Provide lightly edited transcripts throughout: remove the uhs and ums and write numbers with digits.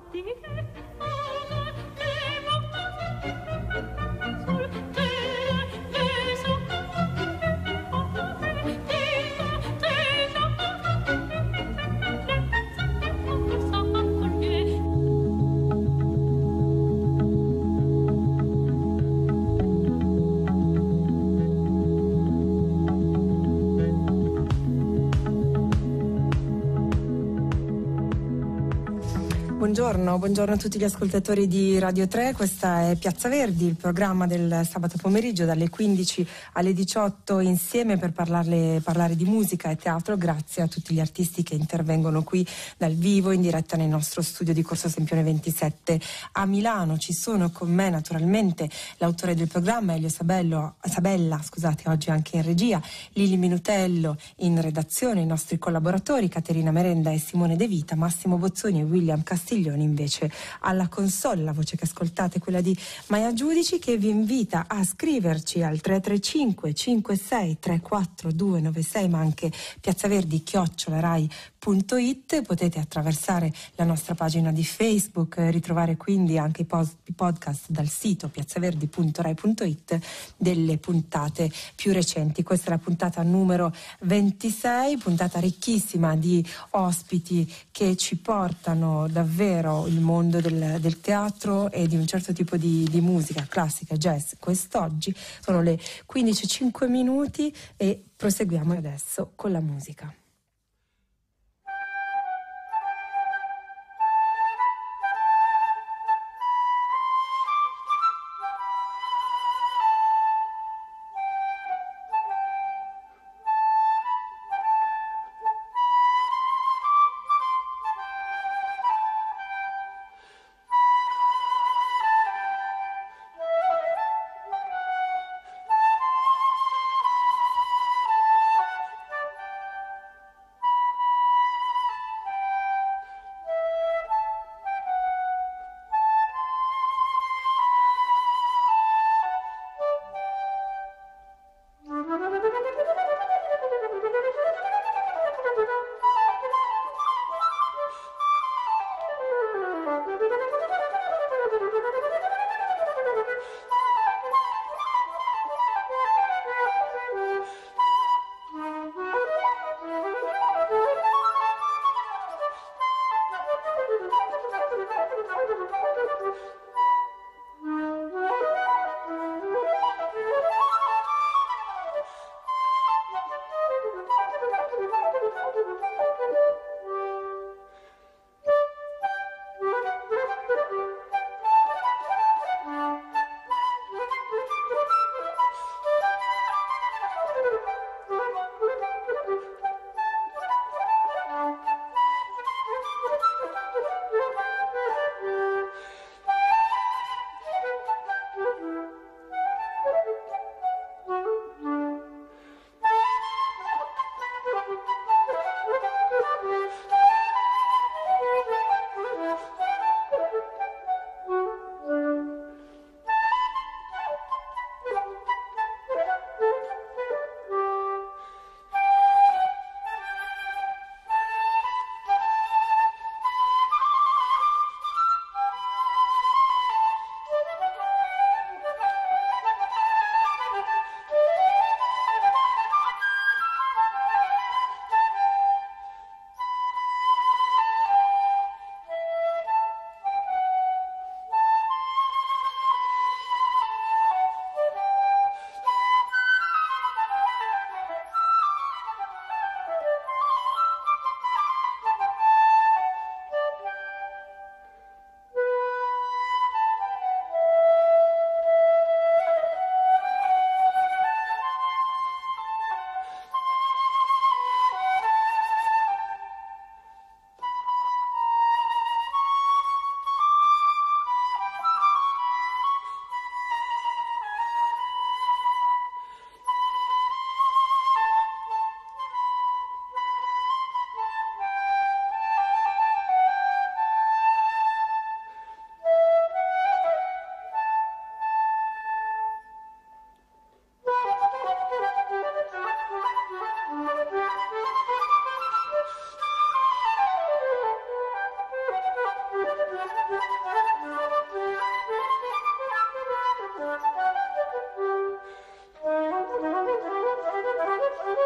Buongiorno a tutti gli ascoltatori di Radio 3, questa è Piazza Verdi, il programma del sabato pomeriggio dalle 15 alle 18 insieme per parlare di musica e teatro, grazie a tutti gli artisti che intervengono qui dal vivo in diretta nel nostro studio di Corso Sempione 27 a Milano. Ci sono con me naturalmente l'autore del programma Elio Sabella, oggi anche in regia, Lili Minutello in redazione, i nostri collaboratori Caterina Merenda e Simone De Vita, Massimo Bozzoni e William Castiglioni invece alla console. La voce che ascoltate è quella di Maia Giudici, che vi invita a scriverci al 335 56 34 296, ma anche piazzaverdi@rai.it. Potete attraversare la nostra pagina di Facebook, ritrovare quindi anche i podcast dal sito piazzaverdi.rai.it delle puntate più recenti. Questa è la puntata numero 26, puntata ricchissima di ospiti che ci portano davvero il mondo del teatro e di un certo tipo di musica classica, jazz. Quest'oggi sono le 15:05 e proseguiamo adesso con la musica.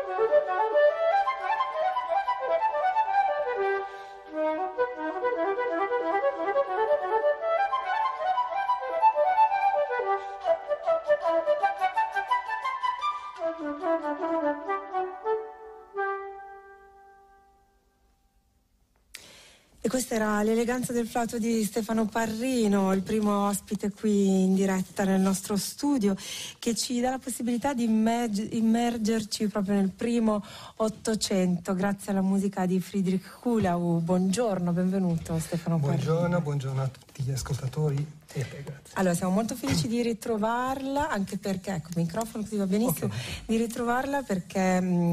E questa era l'eleganza del flauto di Stefano Parrino, il primo ospite qui in diretta nel nostro studio, che ci dà la possibilità di immergerci proprio nel primo Ottocento grazie alla musica di Friedrich Kuhlau. Buongiorno, benvenuto Stefano Parrino. Buongiorno a tutti gli ascoltatori. Grazie. Allora, siamo molto felici di ritrovarla, anche perché, ecco, il microfono così va benissimo, okay. Di ritrovarla perché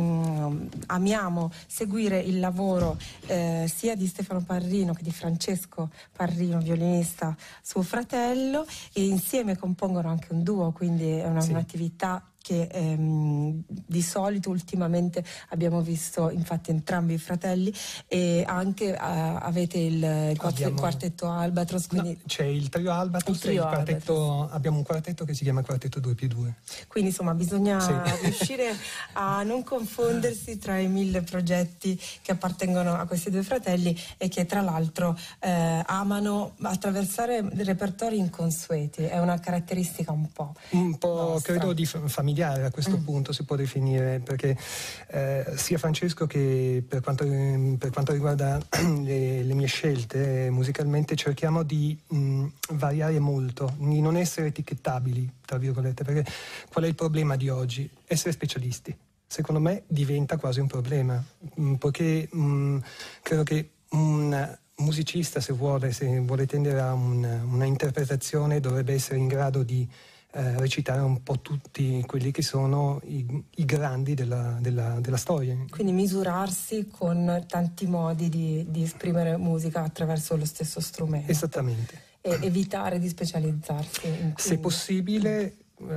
amiamo seguire il lavoro sia di Stefano Parrino che di Francesco Parrino, violinista, suo fratello, e insieme compongono anche un duo, quindi è un'attività che di solito ultimamente abbiamo visto infatti entrambi i fratelli, e anche avete il quartetto Albatros, quindi no, c'è il trio Albatros e il quartetto, abbiamo un quartetto che si chiama Quartetto 2+2. Quindi insomma bisogna riuscire a non confondersi tra i 1000 progetti che appartengono a questi due fratelli e che tra l'altro amano attraversare repertori inconsueti. È una caratteristica un po' nostra. Credo di famiglia a questo punto si può definire, perché sia Francesco che per quanto riguarda le mie scelte musicalmente cerchiamo di variare molto, di non essere etichettabili, tra virgolette, perché qual è il problema di oggi? Essere specialisti. Secondo me diventa quasi un problema, perché credo che un musicista, se vuole tendere a una interpretazione, dovrebbe essere in grado di recitare un po' tutti quelli che sono i grandi della storia. Quindi misurarsi con tanti modi di esprimere musica attraverso lo stesso strumento. Esattamente. E evitare di specializzarsi. Se possibile.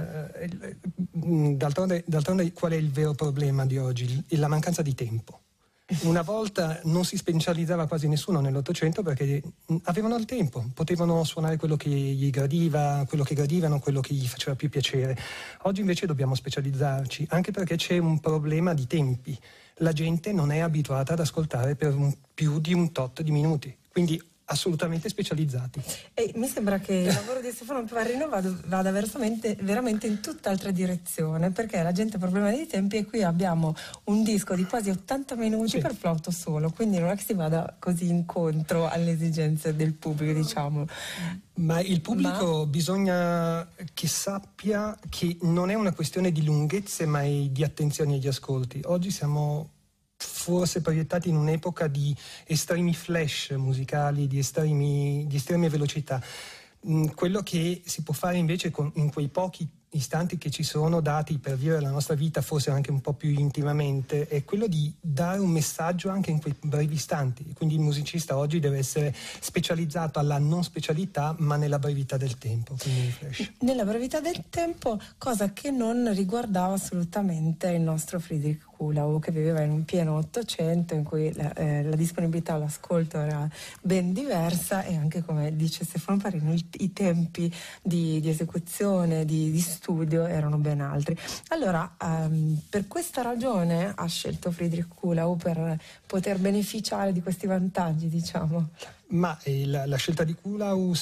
D'altronde qual è il vero problema di oggi? La mancanza di tempo. Una volta non si specializzava quasi nessuno nell'Ottocento perché avevano il tempo, potevano suonare quello che gli gradiva, quello che gradivano, quello che gli faceva più piacere. Oggi invece dobbiamo specializzarci, anche perché c'è un problema di tempi. La gente non è abituata ad ascoltare per più di un tot di minuti, quindi assolutamente specializzati. E mi sembra che il lavoro di Stefano Parrino vada veramente in tutt'altra direzione, perché la gente ha problemi di tempi e qui abbiamo un disco di quasi 80 minuti per flauto solo, quindi non è che si vada così incontro alle esigenze del pubblico, diciamo. Ma il pubblico bisogna che sappia che non è una questione di lunghezze, ma di attenzione agli ascolti. Oggi siamo forse proiettati in un'epoca di estremi flash musicali, di estreme velocità. Quello che si può fare invece in quei pochi istanti che ci sono dati per vivere la nostra vita, forse anche un po' più intimamente, è quello di dare un messaggio anche in quei brevi istanti. Quindi il musicista oggi deve essere specializzato alla non specialità, ma nella brevità del tempo. Quindi flash. Nella brevità del tempo, cosa che non riguardava assolutamente il nostro Friedrich Kuhlau, che viveva in un pieno Ottocento in cui la disponibilità all'ascolto era ben diversa, e anche, come dice Stefano Parrino, i tempi di esecuzione, di studio erano ben altri. Allora, per questa ragione ha scelto Friedrich Kuhlau, per poter beneficiare di questi vantaggi, diciamo. Ma la scelta di Kuhlau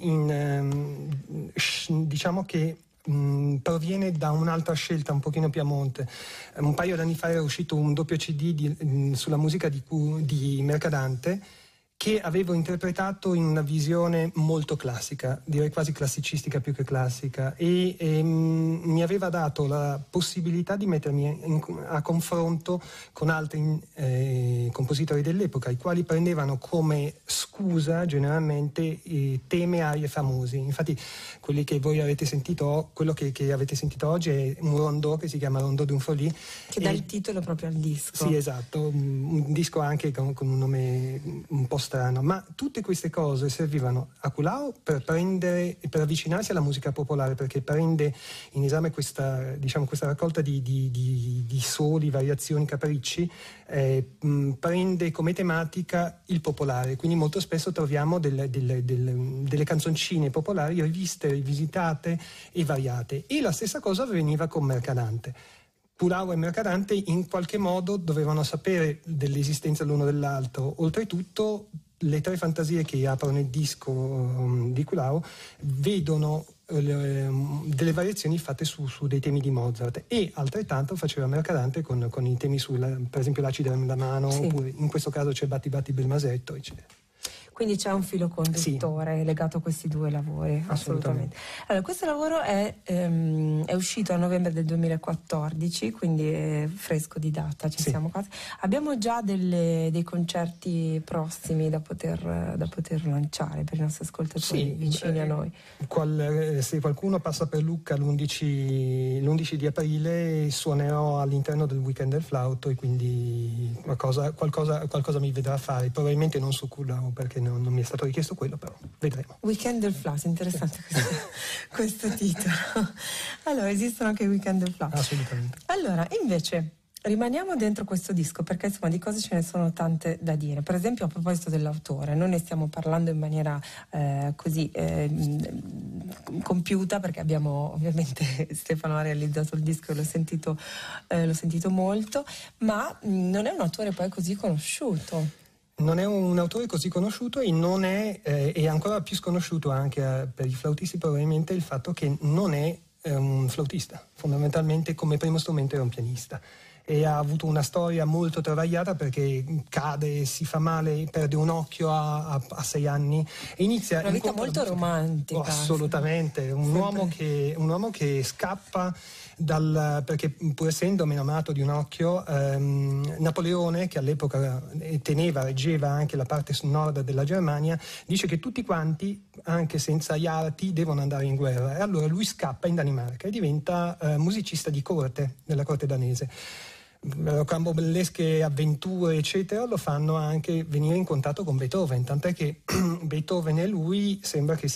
diciamo che proviene da un'altra scelta un pochino più a monte. Un paio d'anni fa era uscito un doppio CD sulla musica di Mercadante, che avevo interpretato in una visione molto classica, direi quasi classicistica più che classica, e mi aveva dato la possibilità di mettermi a confronto con altri compositori dell'epoca, i quali prendevano come scusa generalmente temi e arie famosi. Infatti quelli che voi avete sentito, quello che avete sentito oggi è un rondò che si chiama Rondò d'un Folie, che dà il titolo proprio al disco. Sì, esatto, un disco anche con un nome un po' strano, ma tutte queste cose servivano a Kuhlau per avvicinarsi alla musica popolare, perché prende in esame questa raccolta di soli, variazioni, capricci, prende come tematica il popolare, quindi molto spesso troviamo delle canzoncine popolari riviste, rivisitate e variate, e la stessa cosa avveniva con Mercadante. Kulau e Mercadante in qualche modo dovevano sapere dell'esistenza l'uno dell'altro. Oltretutto le tre fantasie che aprono il disco di Kulau vedono delle variazioni fatte su dei temi di Mozart, e altrettanto faceva Mercadante con i temi per esempio l'Acidra nella mano, sì. Oppure in questo caso c'è Batti Batti Bel Masetto, eccetera. Quindi c'è un filo conduttore, sì, legato a questi due lavori, assolutamente. Allora, questo lavoro è uscito a novembre del 2014, quindi è fresco di data, ci siamo quasi. Abbiamo già dei concerti prossimi da poter lanciare per i nostri ascoltatori vicini a noi. Se qualcuno passa per Lucca l'11 di aprile suonerò all'interno del Weekend del Flauto, e quindi qualcosa mi vedrà fare, probabilmente non su Kulau perché non mi è stato richiesto quello, però vedremo. Weekend del Flauto, interessante questo titolo. Allora, esistono anche i Weekend del Flauto? Assolutamente. Allora, invece, rimaniamo dentro questo disco, perché insomma di cose ce ne sono tante da dire. Per esempio, a proposito dell'autore, noi ne stiamo parlando in maniera compiuta, perché abbiamo ovviamente Stefano ha realizzato il disco e l'ho sentito molto, ma non è un autore poi così conosciuto. Non è un autore così conosciuto, e non è ancora più sconosciuto anche per i flautisti probabilmente il fatto che non è un flautista. Fondamentalmente come primo strumento era un pianista, e ha avuto una storia molto travagliata perché cade, si fa male, perde un occhio a 6 anni e inizia una vita molto romantica. Assolutamente, un uomo che scappa perché pur essendo meno amato di un occhio, Napoleone, che all'epoca reggeva anche la parte nord della Germania, dice che tutti quanti, anche senza gli arti, devono andare in guerra, e allora lui scappa in Danimarca e diventa musicista di corte, della corte danese. Rocambolesche avventure eccetera lo fanno anche venire in contatto con Beethoven, tant'è che Beethoven e lui sembra che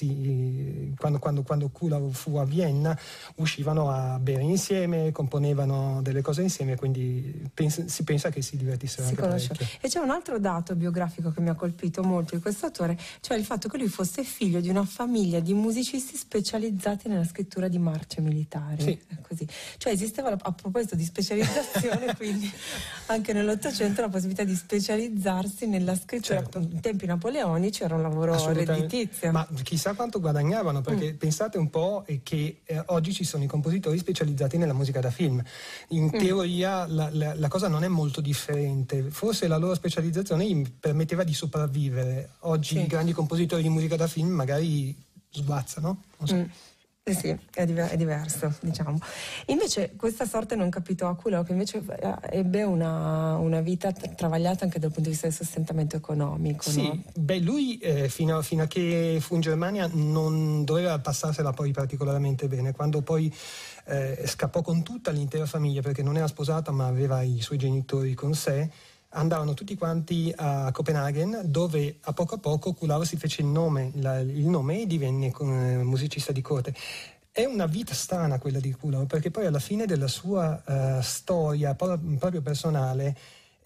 quando Kulau fu a Vienna uscivano a bere insieme, componevano delle cose insieme, quindi si pensa che si divertissero anche parecchio. E c'è un altro dato biografico che mi ha colpito molto di questo autore, cioè il fatto che lui fosse figlio di una famiglia di musicisti specializzati nella scrittura di marce militari. Sì. Così. Cioè esisteva, a proposito di specializzazione, quindi anche nell'Ottocento la possibilità di specializzarsi nella scrittura. Certo. In tempi napoleonici era un lavoro redditizio. Ma chissà quanto guadagnavano, perché pensate un po' che oggi ci sono i compositori specializzati nella musica da film. In teoria la cosa non è molto differente, forse la loro specializzazione gli permetteva di sopravvivere. Oggi i grandi compositori di musica da film magari sguazzano, non so. Sì, è diverso, diciamo. Invece questa sorte non capitò a Kulau, che invece ebbe una vita travagliata anche dal punto di vista del sostentamento economico. Sì, no? Lui fino a che fu in Germania non doveva passarsela poi particolarmente bene. Quando poi scappò con tutta l'intera famiglia, perché non era sposato ma aveva i suoi genitori con sé, andavano tutti quanti a Copenaghen, dove a poco Kulau si fece il nome e divenne musicista di corte. È una vita strana quella di Kulau, perché poi alla fine della sua storia proprio personale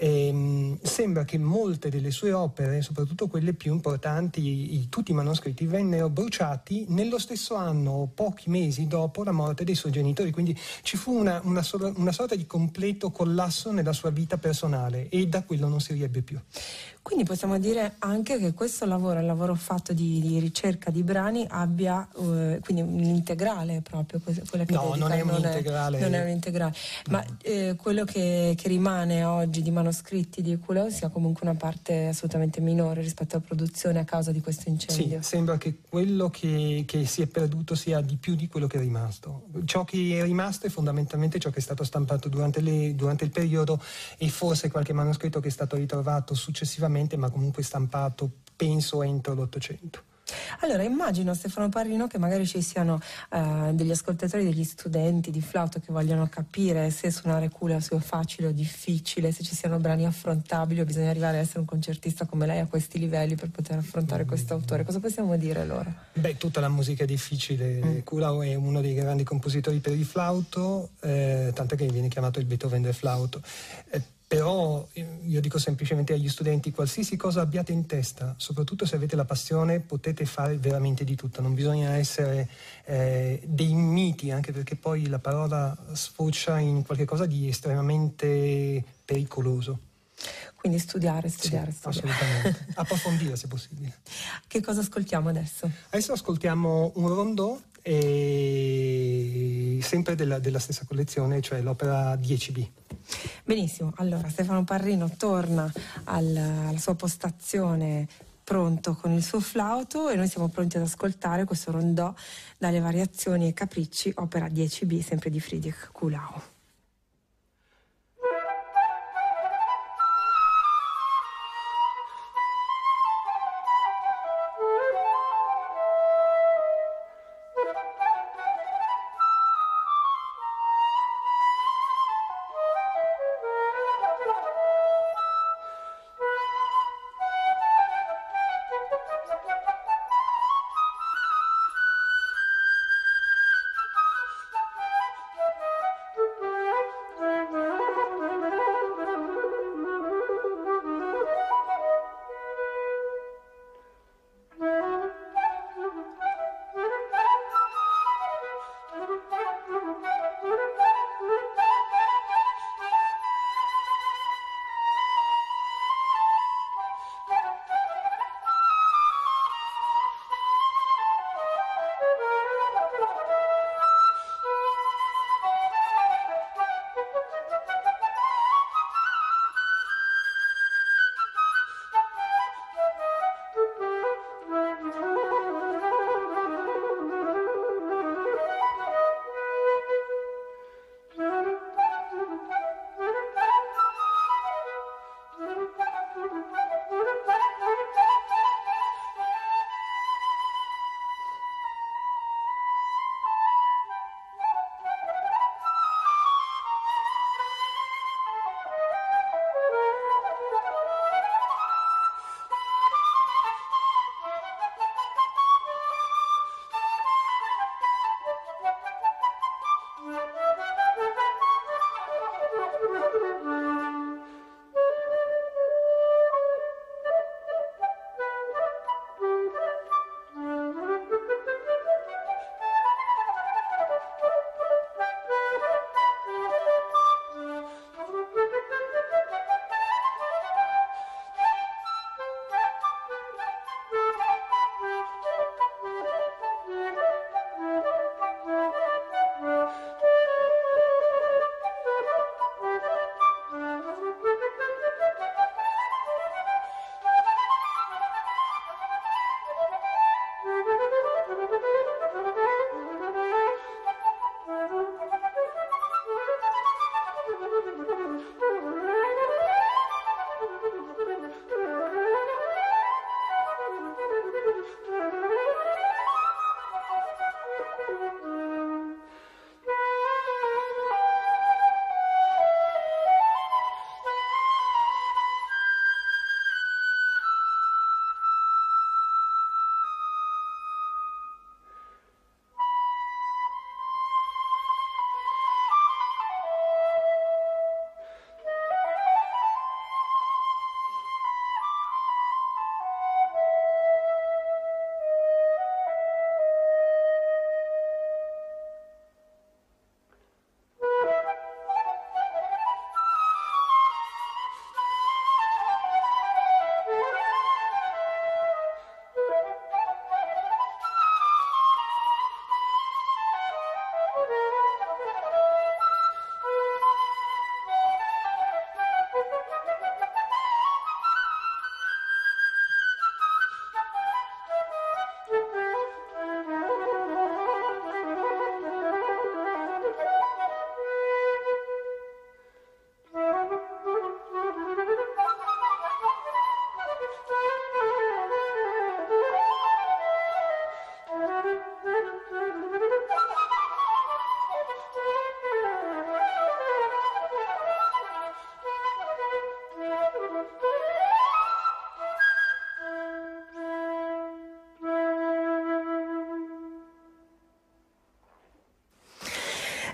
sembra che molte delle sue opere, soprattutto quelle più importanti, tutti i manoscritti, vennero bruciati nello stesso anno o pochi mesi dopo la morte dei suoi genitori, quindi ci fu una sorta di completo collasso nella sua vita personale, e da quello non si riebbe più. Quindi possiamo dire anche che questo lavoro, il lavoro fatto di ricerca di brani, abbia quindi un integrale proprio, quella che no, non è un integrale. Non è un integrale, ma quello che rimane oggi di manoscritti di Kulau sia comunque una parte assolutamente minore rispetto alla produzione a causa di questo incendio. Sì, sembra che quello che si è perduto sia di più di quello che è rimasto. Ciò che è rimasto è fondamentalmente ciò che è stato stampato durante il periodo, e forse qualche manoscritto che è stato ritrovato successivamente, ma comunque stampato penso entro l'Ottocento. Allora immagino, Stefano Parrino, che magari ci siano degli ascoltatori, degli studenti di flauto che vogliono capire se suonare Kulau sia facile o difficile, se ci siano brani affrontabili o bisogna arrivare a essere un concertista come lei a questi livelli per poter affrontare questo autore. Cosa possiamo dire loro? Tutta la musica è difficile. Kulau è uno dei grandi compositori per il flauto, tant'è che viene chiamato il Beethoven del flauto. Però io dico semplicemente agli studenti, qualsiasi cosa abbiate in testa, soprattutto se avete la passione, potete fare veramente di tutto, non bisogna essere dei miti, anche perché poi la parola sfocia in qualcosa di estremamente pericoloso. Quindi studiare. Sì, assolutamente. Approfondire se possibile. Che cosa ascoltiamo adesso? Adesso ascoltiamo un rondò, sempre della stessa collezione, cioè l'opera 10B. Benissimo, allora Stefano Parrino torna alla sua postazione pronto con il suo flauto e noi siamo pronti ad ascoltare questo rondò dalle variazioni e capricci, opera 10B, sempre di Friedrich Kuhlau.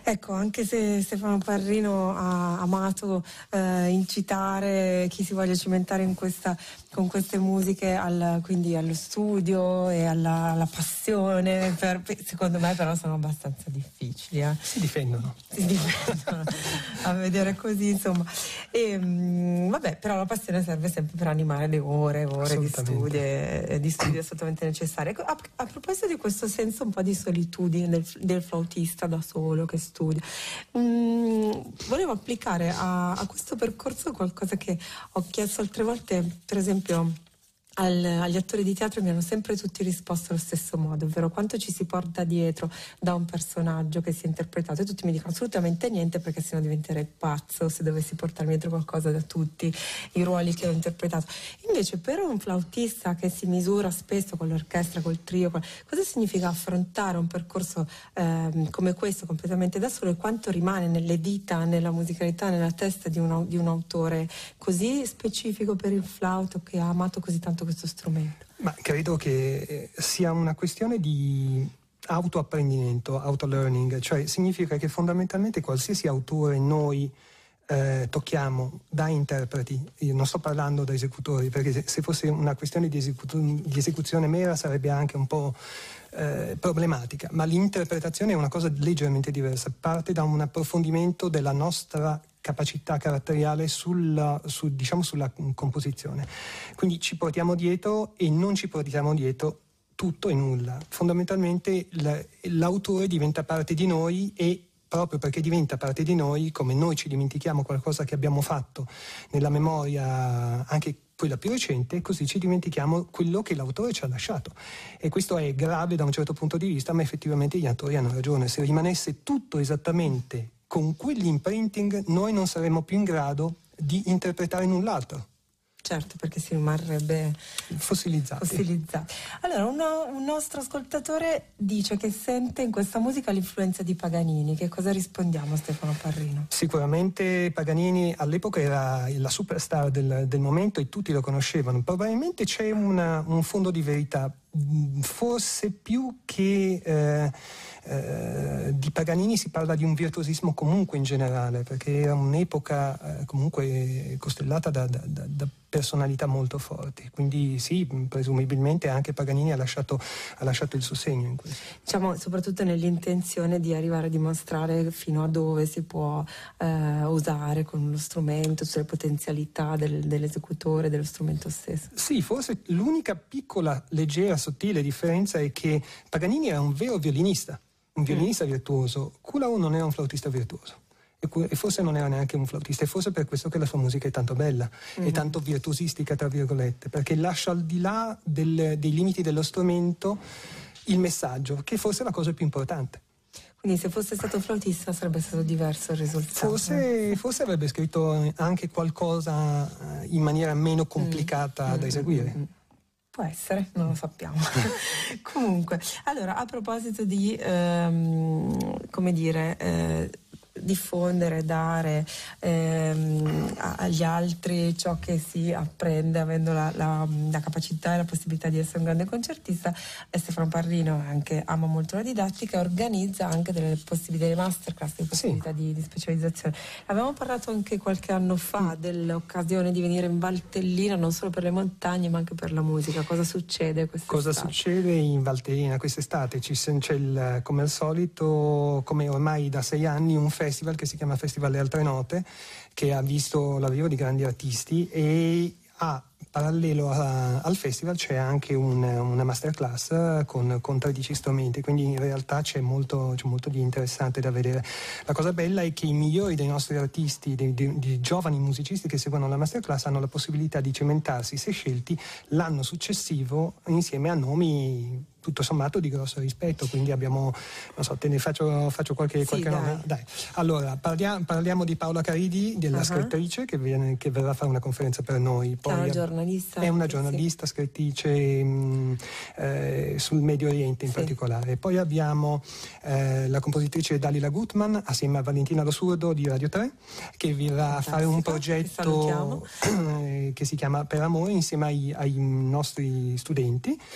Ecco, anche se Stefano Parrino ha amato incitare chi si voglia cimentare con queste musiche quindi allo studio e alla passione, secondo me però sono abbastanza difficili. Si difendono A vedere così, insomma. E, vabbè, però la passione serve sempre per animare le ore di studio assolutamente necessarie. Ecco, a proposito di questo senso un po' di solitudine del flautista da solo che studia, volevo applicare a questo percorso qualcosa che ho chiesto altre volte, per esempio agli attori di teatro. Mi hanno sempre tutti risposto allo stesso modo, ovvero quanto ci si porta dietro da un personaggio che si è interpretato, e tutti mi dicono assolutamente niente, perché sennò diventerei pazzo se dovessi portarmi dietro qualcosa da tutti i ruoli che ho interpretato. Invece per un flautista che si misura spesso con l'orchestra, col trio, cosa significa affrontare un percorso come questo completamente da solo, e quanto rimane nelle dita, nella musicalità, nella testa di un autore così specifico per il flauto, che ha amato così tanto questo strumento? Ma credo che sia una questione di autoapprendimento, auto-learning, cioè significa che fondamentalmente qualsiasi autore noi tocchiamo da interpreti, io non sto parlando da esecutori, perché se fosse una questione di esecuzione mera sarebbe anche un po' problematica, ma l'interpretazione è una cosa leggermente diversa, parte da un approfondimento della nostra capacità caratteriale sulla composizione. Quindi ci portiamo dietro e non ci portiamo dietro tutto e nulla. Fondamentalmente l'autore diventa parte di noi, e proprio perché diventa parte di noi, come noi ci dimentichiamo qualcosa che abbiamo fatto nella memoria, anche quella più recente, così ci dimentichiamo quello che l'autore ci ha lasciato. E questo è grave da un certo punto di vista, ma effettivamente gli attori hanno ragione. Se rimanesse tutto esattamente con quell'imprinting, noi non saremmo più in grado di interpretare null'altro. Certo, perché si rimarrebbe fossilizzati. Allora, un nostro ascoltatore dice che sente in questa musica l'influenza di Paganini. Che cosa rispondiamo a Stefano Parrino? Sicuramente Paganini all'epoca era la superstar del momento e tutti lo conoscevano. Probabilmente c'è un fondo di verità, forse più che di Paganini si parla di un virtuosismo comunque in generale, perché era un'epoca comunque costellata da personalità molto forti, quindi sì, presumibilmente anche Paganini ha lasciato il suo segno in questo. Diciamo soprattutto nell'intenzione di arrivare a dimostrare fino a dove si può usare con lo strumento, sulle potenzialità dell'esecutore, dello strumento stesso. Sì, forse l'unica piccola, leggera, sottile differenza è che Paganini era un vero violinista, un violinista virtuoso. Kuhlau non era un flautista virtuoso. E forse non era neanche un flautista, e forse per questo che la sua musica è tanto bella e tanto virtuosistica, tra virgolette, perché lascia al di là dei limiti dello strumento il messaggio, che forse è la cosa più importante. Quindi se fosse stato flautista sarebbe stato diverso il risultato. Forse avrebbe scritto anche qualcosa in maniera meno complicata da eseguire. Può essere, non lo sappiamo. Comunque, allora, a proposito di diffondere, dare agli altri ciò che si apprende avendo la capacità e la possibilità di essere un grande concertista, Stefano Parrino anche ama molto la didattica e organizza anche delle masterclass, delle possibilità di specializzazione. Abbiamo parlato anche qualche anno fa dell'occasione di venire in Valtellina, non solo per le montagne ma anche per la musica. Cosa succede quest'estate? Cosa succede in Valtellina quest'estate? C'è come al solito, come ormai da 6 anni, un festival che si chiama Festival Le Altre Note, che ha visto l'arrivo di grandi artisti, e parallelo al festival c'è anche una masterclass con 13 strumenti, quindi in realtà c'è molto di interessante da vedere. La cosa bella è che i migliori dei nostri artisti, di giovani musicisti che seguono la masterclass, hanno la possibilità di cimentarsi, se scelti, l'anno successivo insieme a nomi tutto sommato di grosso rispetto, quindi abbiamo, non so, te ne faccio qualche nome. Dai. Allora, parliamo di Paola Caridi, della scrittrice, che verrà a fare una conferenza per noi. Poi è una giornalista, scrittrice sul Medio Oriente in particolare. Poi abbiamo la compositrice Dalila Gutman assieme a Valentina Lo Surdo di Radio 3, che verrà a fare un progetto che si chiama Per Amore insieme ai nostri studenti.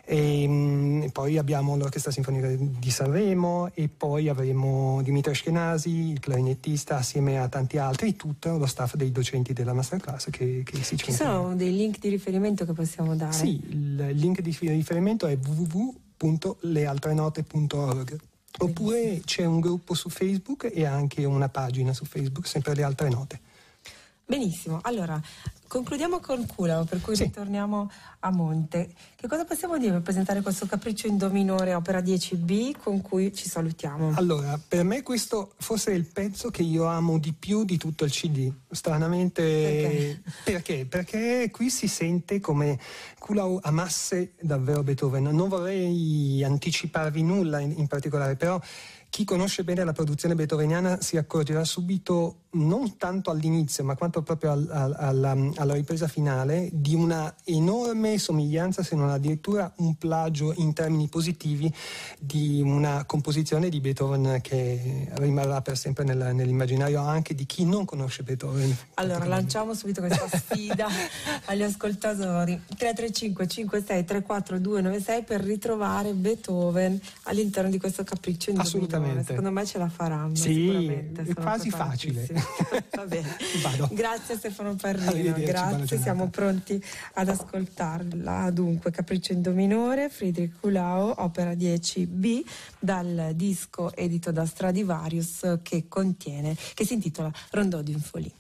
E poi abbiamo l'Orchestra Sinfonica di Sanremo e poi avremo Dimitri Ashkenazi, il clarinettista, assieme a tanti altri, tutto lo staff dei docenti della masterclass che si Ci sono dei link di riferimento che possiamo dare? Sì, il link di riferimento è www.lealtrenote.org. Oppure c'è un gruppo su Facebook e anche una pagina su Facebook, sempre Le Altre Note. Benissimo, allora concludiamo con Kulao, per cui ritorniamo a monte. Che cosa possiamo dire per presentare questo Capriccio in Do minore, opera 10B, con cui ci salutiamo? Allora, per me questo forse è il pezzo che io amo di più di tutto il CD, stranamente. Perché? Perché qui si sente come Kulao amasse davvero Beethoven. Non vorrei anticiparvi nulla in particolare, però chi conosce bene la produzione beethoveniana si accorgerà subito, non tanto all'inizio, ma quanto proprio alla ripresa finale, di una enorme somiglianza, se non addirittura un plagio in termini positivi, di una composizione di Beethoven che rimarrà per sempre nell'immaginario anche di chi non conosce Beethoven. Allora, lanciamo subito questa sfida agli ascoltatori. 335 56 34 296 per ritrovare Beethoven all'interno di questo Capriccio in Do minore. Secondo me ce la faranno. Sì, è quasi facile. Va bene. Vado. Grazie Stefano Parrino, grazie, siamo pronti ad ascoltarla. Dunque, Capriccio in Do minore, Friedrich Kulao, opera 10B, dal disco edito da Stradivarius che si intitola Rondeau d'une folie.